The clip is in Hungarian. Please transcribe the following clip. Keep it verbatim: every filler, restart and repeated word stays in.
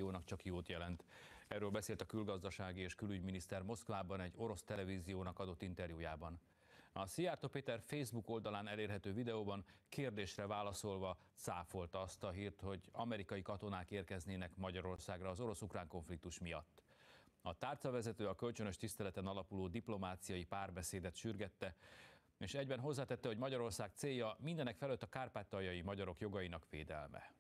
régiónak csak jót jelent. Erről beszélt a külgazdasági és külügyminiszter Moszkvában egy orosz televíziónak adott interjújában. A Szijjártó Péter Facebook oldalán elérhető videóban kérdésre válaszolva cáfolta azt a hírt, hogy amerikai katonák érkeznének Magyarországra az orosz-ukrán konfliktus miatt. A tárcavezető a kölcsönös tiszteleten alapuló diplomáciai párbeszédet sürgette, és egyben hozzátette, hogy Magyarország célja mindenek felett a kárpátaljai magyarok jogainak védelme.